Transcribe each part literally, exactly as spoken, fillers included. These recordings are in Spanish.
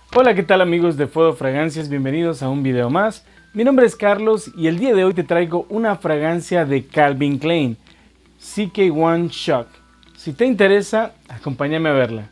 Hola, ¿qué tal amigos de Fuego Fragancias? Bienvenidos a un video más. Mi nombre es Carlos y el día de hoy te traigo una fragancia de Calvin Klein, C K uno Shock. Si te interesa, acompáñame a verla.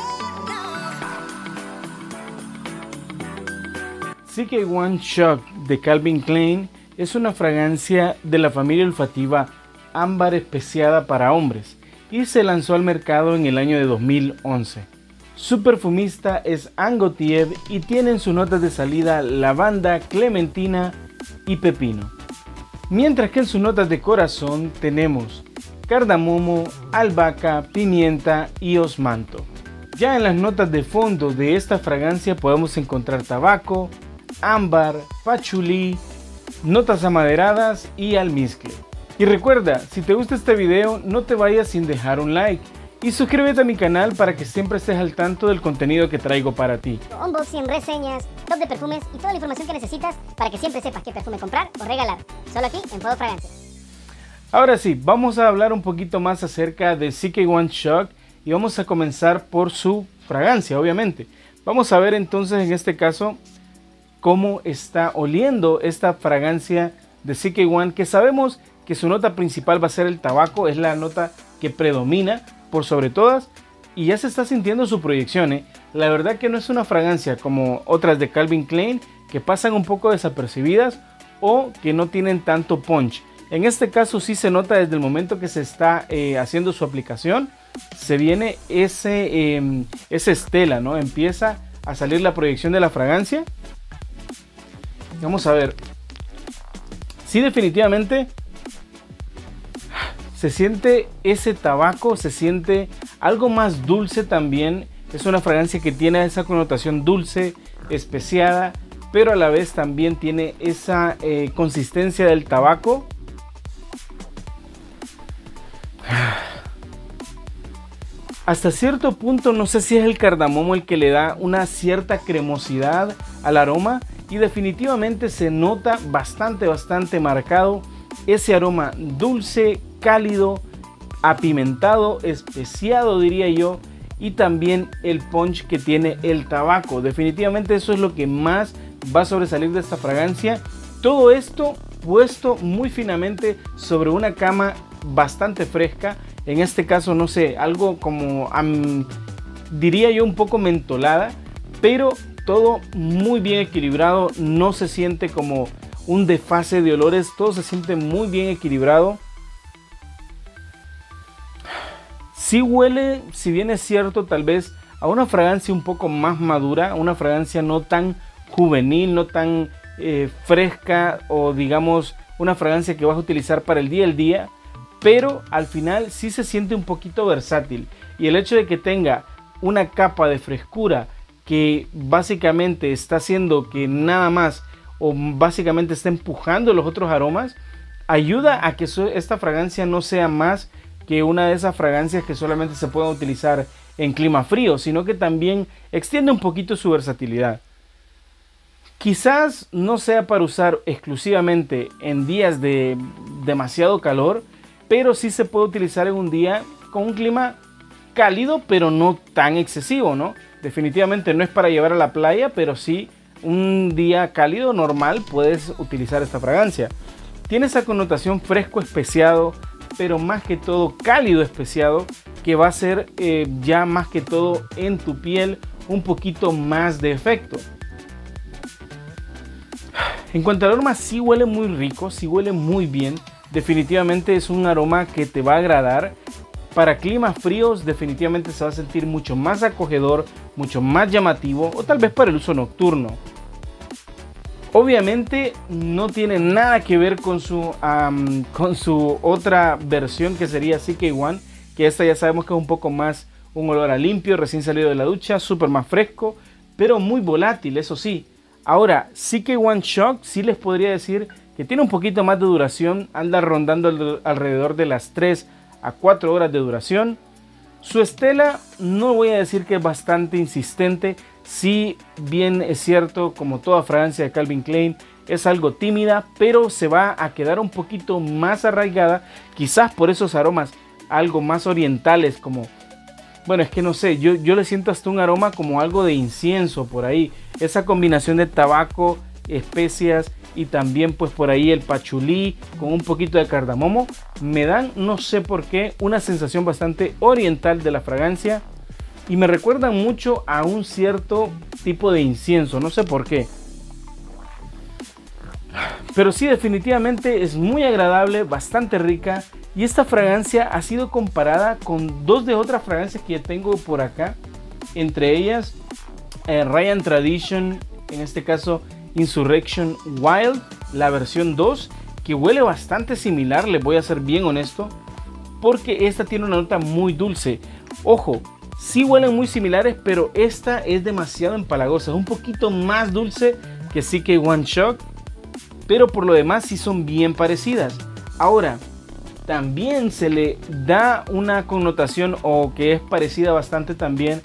C K uno Shock de Calvin Klein es una fragancia de la familia olfativa ámbar especiada para hombres y se lanzó al mercado en el año de dos mil once. Su perfumista es Anne Gautier y tiene en sus notas de salida lavanda, clementina y pepino. Mientras que en sus notas de corazón tenemos cardamomo, albahaca, pimienta y osmanto. Ya en las notas de fondo de esta fragancia podemos encontrar tabaco, ámbar, pachulí, notas amaderadas y almizcle. Y recuerda, si te gusta este video no te vayas sin dejar un like. Y suscríbete a mi canal para que siempre estés al tanto del contenido que traigo para ti. Unboxing, reseñas, top de perfumes y toda la información que necesitas para que siempre sepas qué perfume comprar o regalar. Solo aquí en Fuego Fragancias. Ahora sí, vamos a hablar un poquito más acerca de C K uno Shock y vamos a comenzar por su fragancia, obviamente. Vamos a ver entonces en este caso cómo está oliendo esta fragancia de C K uno, que sabemos que su nota principal va a ser el tabaco, es la nota que predomina por sobre todas y ya se está sintiendo su proyección, ¿eh? La verdad que no es una fragancia como otras de Calvin Klein que pasan un poco desapercibidas o que no tienen tanto punch. En este caso sí se nota desde el momento que se está eh, haciendo su aplicación, se viene ese, eh, esa estela, ¿no? Empieza a salir la proyección de la fragancia. Vamos a ver. Sí, definitivamente se siente ese tabaco, se siente algo más dulce también. Es una fragancia que tiene esa connotación dulce, especiada, pero a la vez también tiene esa eh, consistencia del tabaco. Hasta cierto punto no sé si es el cardamomo el que le da una cierta cremosidad al aroma y definitivamente se nota bastante, bastante marcado ese aroma dulce, cálido, apimentado, especiado diría yo, y también el punch que tiene el tabaco. Definitivamente eso es lo que más va a sobresalir de esta fragancia. Todo esto puesto muy finamente sobre una cama bastante fresca, en este caso no sé, algo como um, diría yo un poco mentolada, pero todo muy bien equilibrado, no se siente como un desfase de olores, todo se siente muy bien equilibrado. Sí huele, si bien es cierto, tal vez a una fragancia un poco más madura, una fragancia no tan juvenil, no tan eh, fresca, o digamos una fragancia que vas a utilizar para el día al día, pero al final sí se siente un poquito versátil, y el hecho de que tenga una capa de frescura que básicamente está haciendo que nada más o básicamente está empujando los otros aromas, ayuda a que esta fragancia no sea más que una de esas fragancias que solamente se pueden utilizar en clima frío, sino que también extiende un poquito su versatilidad. Quizás no sea para usar exclusivamente en días de demasiado calor, pero sí se puede utilizar en un día con un clima cálido, pero no tan excesivo, ¿no? Definitivamente no es para llevar a la playa, pero sí un día cálido normal puedes utilizar esta fragancia. Tiene esa connotación fresco especiado, pero más que todo cálido especiado, que va a ser eh, ya más que todo en tu piel un poquito más de efecto. En cuanto al aroma, sí huele muy rico, sí huele muy bien. Definitivamente es un aroma que te va a agradar. Para climas fríos definitivamente se va a sentir mucho más acogedor, mucho más llamativo, o tal vez para el uso nocturno. Obviamente no tiene nada que ver con su, um, con su otra versión, que sería C K uno, que esta ya sabemos que es un poco más un olor a limpio, recién salido de la ducha, súper más fresco, pero muy volátil, eso sí. Ahora, C K uno Shock sí les podría decir que tiene un poquito más de duración, anda rondando alrededor de las tres a cuatro horas de duración. Su estela no voy a decir que es bastante insistente, si bien es cierto, como toda fragancia de Calvin Klein, es algo tímida, pero se va a quedar un poquito más arraigada, quizás por esos aromas algo más orientales como bueno, es que no sé, yo, yo le siento hasta un aroma como algo de incienso por ahí. Esa combinación de tabaco, especias y también pues por ahí el pachulí con un poquito de cardamomo me dan, no sé por qué, una sensación bastante oriental de la fragancia y me recuerdan mucho a un cierto tipo de incienso, no sé por qué. Pero sí, definitivamente es muy agradable, bastante rica. Y esta fragancia ha sido comparada con dos de otras fragancias que ya tengo por acá. Entre ellas, eh, Ryan Tradition, en este caso Insurrection Wild, la versión dos, que huele bastante similar, les voy a ser bien honesto, porque esta tiene una nota muy dulce. Ojo, sí huelen muy similares, pero esta es demasiado empalagosa, es un poquito más dulce que C K uno Shock, pero por lo demás sí son bien parecidas. Ahora, también se le da una connotación o que es parecida bastante también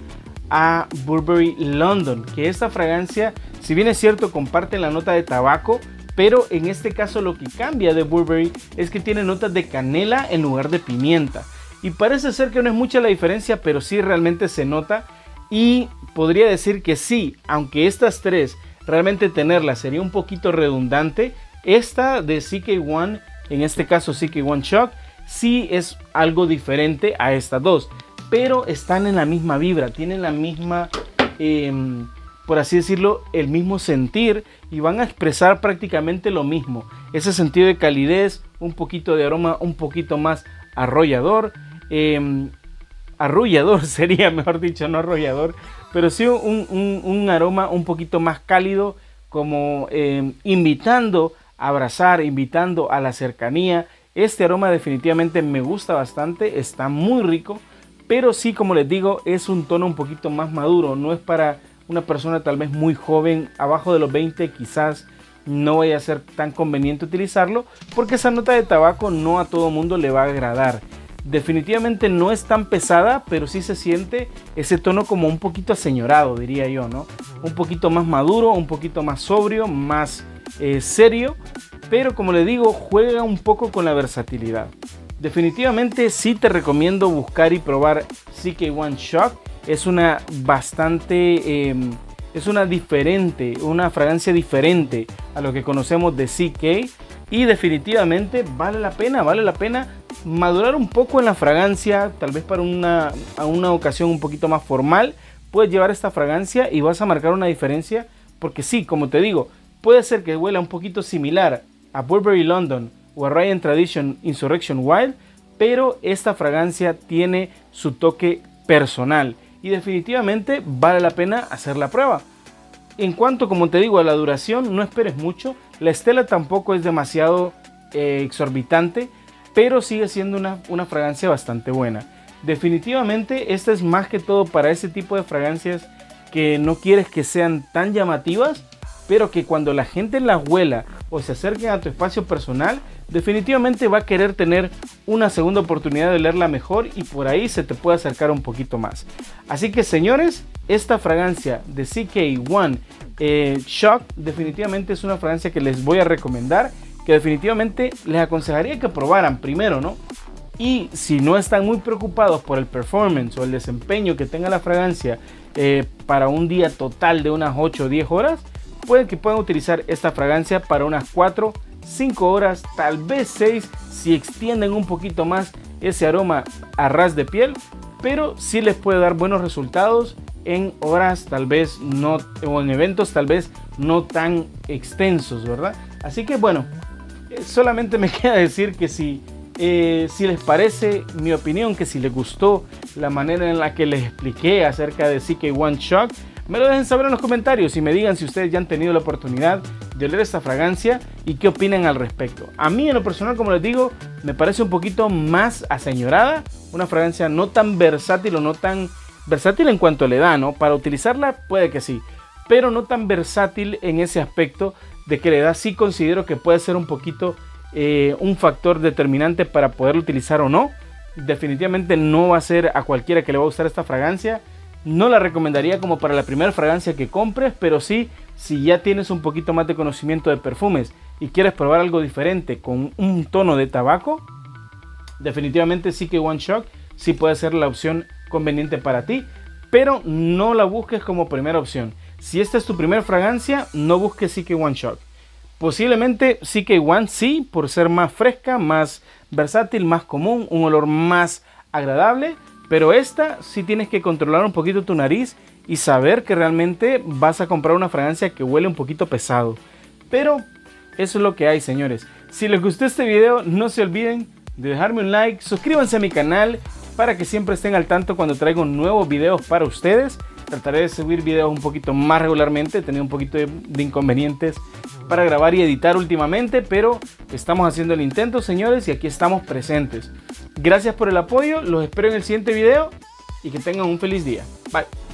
a Burberry London, que esta fragancia, si bien es cierto, comparte la nota de tabaco, pero en este caso lo que cambia de Burberry es que tiene notas de canela en lugar de pimienta. Y parece ser que no es mucha la diferencia, pero sí realmente se nota. Y podría decir que sí, aunque estas tres realmente tenerlas sería un poquito redundante, esta de C K uno, en este caso C K uno Shock, sí es algo diferente a estas dos, pero están en la misma vibra, tienen la misma, eh, por así decirlo, el mismo sentir y van a expresar prácticamente lo mismo. Ese sentido de calidez, un poquito de aroma, un poquito más arrollador, eh, arrullador sería mejor dicho, no arrollador, pero sí un, un, un aroma un poquito más cálido, como eh, invitando a abrazar, invitando a la cercanía. Este aroma definitivamente me gusta bastante, está muy rico, pero sí, como les digo, es un tono un poquito más maduro, no es para una persona tal vez muy joven, abajo de los veinte quizás no vaya a ser tan conveniente utilizarlo, porque esa nota de tabaco no a todo mundo le va a agradar. Definitivamente no es tan pesada, pero sí se siente ese tono como un poquito aseñorado, diría yo, ¿no? Un poquito más maduro, un poquito más sobrio, más eh, serio, pero como le digo, juega un poco con la versatilidad. Definitivamente sí te recomiendo buscar y probar C K uno Shock. Es una bastante, eh, es una diferente, una fragancia diferente a lo que conocemos de C K. Y definitivamente vale la pena, vale la pena madurar un poco en la fragancia, tal vez para una, a una ocasión un poquito más formal. Puedes llevar esta fragancia y vas a marcar una diferencia, porque sí, como te digo, puede ser que huela un poquito similar a Burberry London o a Ryan Tradition Insurrection Wild, pero esta fragancia tiene su toque personal y definitivamente vale la pena hacer la prueba. En cuanto, como te digo, a la duración, no esperes mucho. La estela tampoco es demasiado eh, exorbitante, pero sigue siendo una, una fragancia bastante buena. Definitivamente esta es más que todo para ese tipo de fragancias que no quieres que sean tan llamativas, pero que cuando la gente las huela o se acerquen a tu espacio personal, definitivamente va a querer tener una segunda oportunidad de olerla mejor y por ahí se te puede acercar un poquito más. Así que, señores, esta fragancia de C K uno eh, Shock definitivamente es una fragancia que les voy a recomendar, que definitivamente les aconsejaría que probaran primero, ¿no? Y si no están muy preocupados por el performance o el desempeño que tenga la fragancia eh, para un día total de unas ocho o diez horas, pueden que puedan utilizar esta fragancia para unas cuatro, cinco horas, tal vez seis, si extienden un poquito más ese aroma a ras de piel, pero sí les puede dar buenos resultados en horas tal vez no, o en eventos tal vez no tan extensos, ¿verdad? Así que bueno, solamente me queda decir que si, eh, si les parece mi opinión, que si les gustó la manera en la que les expliqué acerca de C K uno Shock, me lo dejen saber en los comentarios y me digan si ustedes ya han tenido la oportunidad de oler esta fragancia y qué opinan al respecto. A mí en lo personal, como les digo, me parece un poquito más aseñorada, una fragancia no tan versátil o no tan versátil en cuanto le da, ¿no? Para utilizarla puede que sí, pero no tan versátil en ese aspecto de que le da. Sí considero que puede ser un poquito eh, un factor determinante para poderlo utilizar o no. Definitivamente no va a ser a cualquiera que le va a gustar esta fragancia. No la recomendaría como para la primera fragancia que compres, pero sí, si ya tienes un poquito más de conocimiento de perfumes y quieres probar algo diferente con un tono de tabaco, definitivamente C K uno Shock sí puede ser la opción conveniente para ti, pero no la busques como primera opción. Si esta es tu primera fragancia, no busques C K uno Shock. Posiblemente C K uno sí, por ser más fresca, más versátil, más común, un olor más agradable, pero esta sí tienes que controlar un poquito tu nariz y saber que realmente vas a comprar una fragancia que huele un poquito pesado. Pero eso es lo que hay, señores. Si les gustó este video, no se olviden de dejarme un like, suscríbanse a mi canal para que siempre estén al tanto cuando traigo nuevos videos para ustedes. Trataré de subir videos un poquito más regularmente, he tenido un poquito de, de inconvenientes para grabar y editar últimamente, pero estamos haciendo el intento, señores, y aquí estamos presentes. Gracias por el apoyo, los espero en el siguiente video y que tengan un feliz día. Bye.